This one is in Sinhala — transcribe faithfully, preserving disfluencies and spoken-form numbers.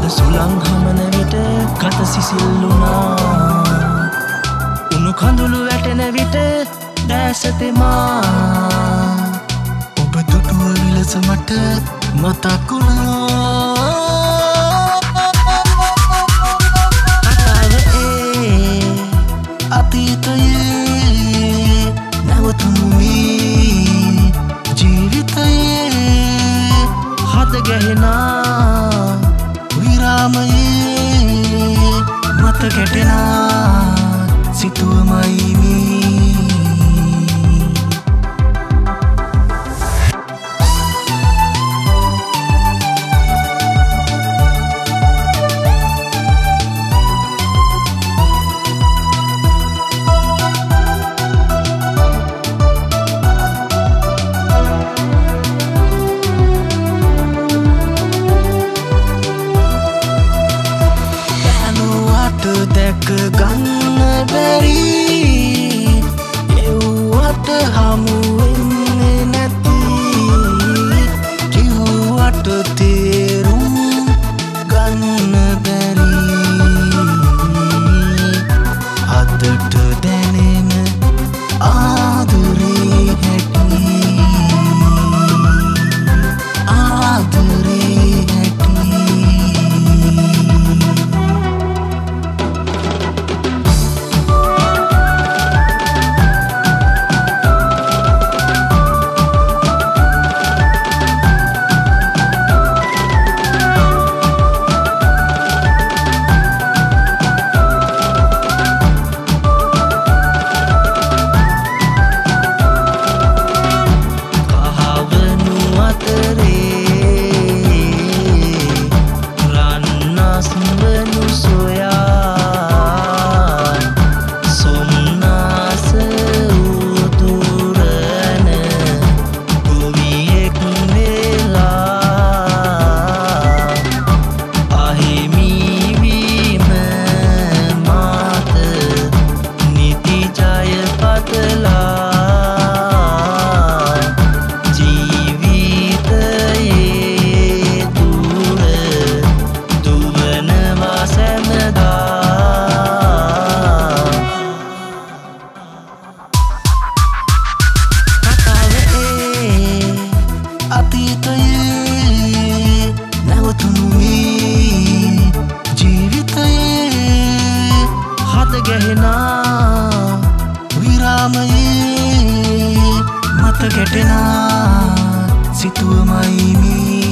සුළං හමන විට ගත සිසිල්ලුනා උණු කඳුළු වැටෙන විට දැස තෙමා ඔබ දුටුව විලස මට මතක් වුණා කතාව ඒ අතීතයේ නැවතුණු මේ ජීවිතයේ හද ගැහෙනා විරාමයේ මත ගැටෙනා සිතුවමයි මේ දැක ගන්න බැරි එව්වට හමු වෙන්නේ නැති කිව්වට තේරුම් ගන්න බැරි අදට දැනෙන ආදරේ හැටි ආදරේ අතීතයේ නැවතුණු මේ ජීවිතයේ හද ගැහෙනා විරාමයේ මත ගැටෙනා සිතුවමයි මේ